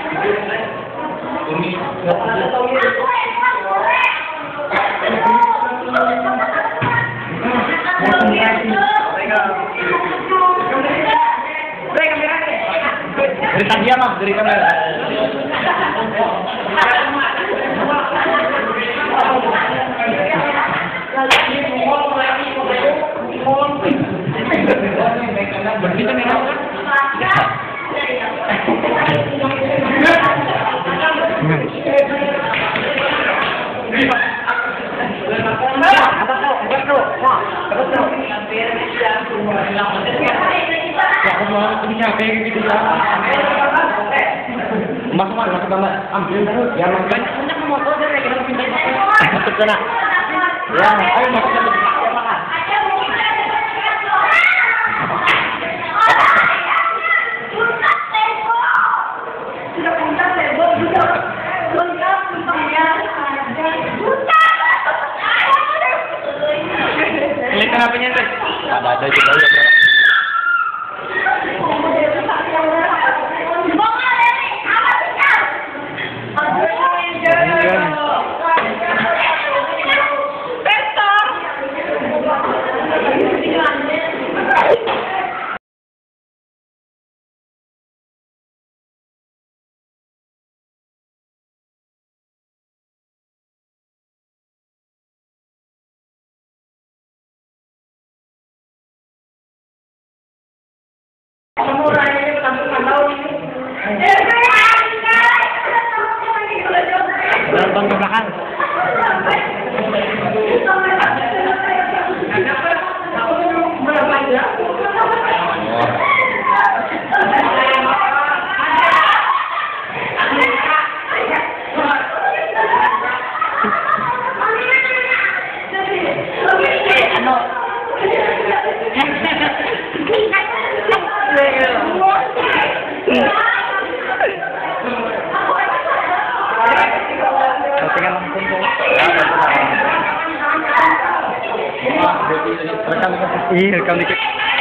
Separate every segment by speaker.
Speaker 1: Dari tadi ya, Mas, dari kamera. Masuk kamar, ambil dulu, ya makan. Masuk sana. Ya, ayo masuk sana. Ini kenapa nyentuh? Ada juga ya. Nonton ke belakang. Iya, rekam dikit.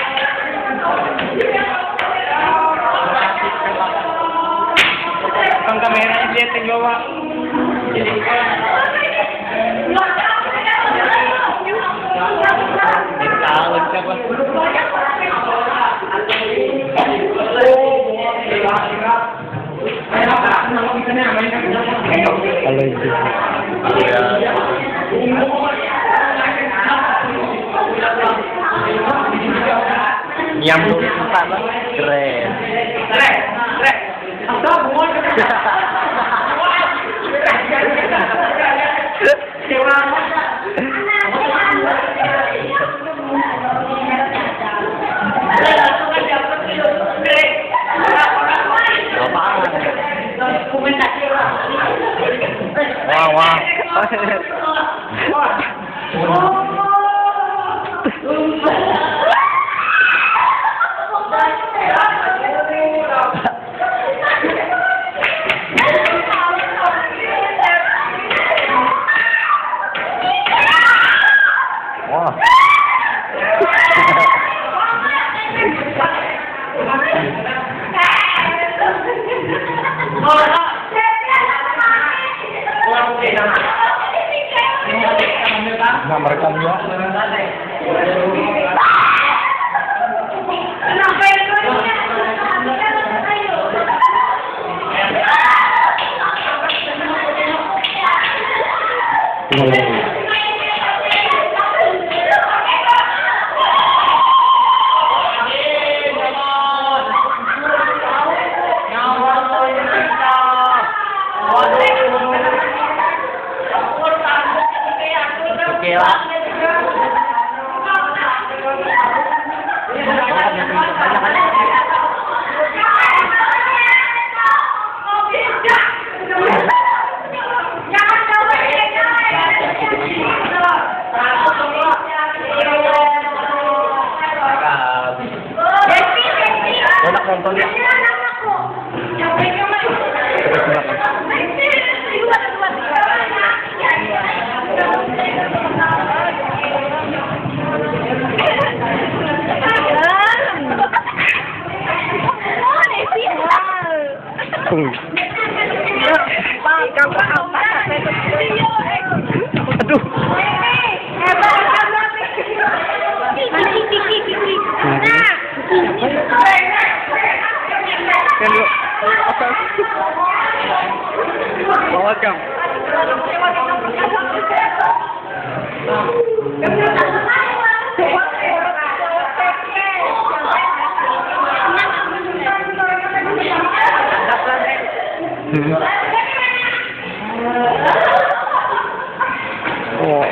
Speaker 1: Tukang kameranya lihat yang bawah. Tahu siapa? Halo itu. Nyambung sama keren. Wah. Nah, mereka juga. Tunggu. welcome. Oh.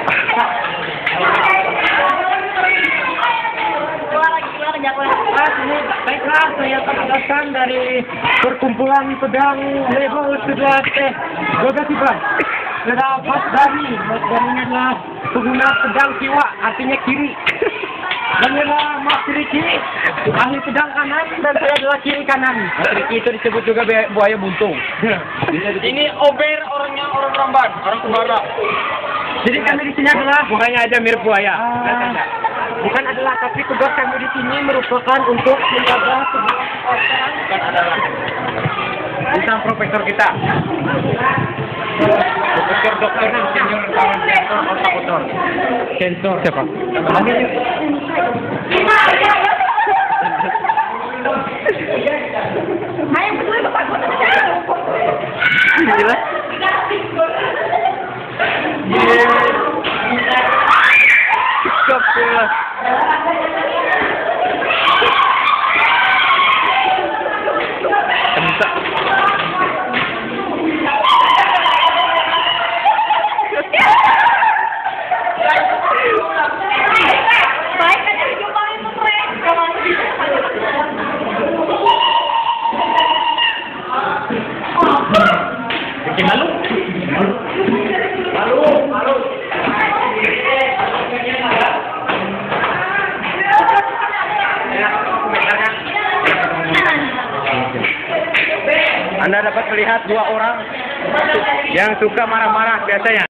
Speaker 1: Baiklah, saya datang dari perkumpulan pedang level 11 Gogasiban. Terdapat Dani adalah pengguna pedang kiwa, artinya kiri. Dan adalah Mas Riki, ahli pedang kanan, dan saya adalah kiri kanan. Mas Riki itu disebut juga buaya buntung.
Speaker 2: Ini Ober orangnya orang Ramban, orang Kebara.
Speaker 1: Jadi kami di sini adalah bukannya aja mirip buaya. Bukan adalah, tapi tugas kami di sini merupakan untuk menjaga sebuah orang.
Speaker 2: Bukan adalah.
Speaker 1: Bisa profesor kita. Profesor dokter senior kawan sensor otak otor. Sensor siapa? Jelas. Kapula. Entah. Malu. Anda dapat melihat dua orang yang suka marah-marah biasanya.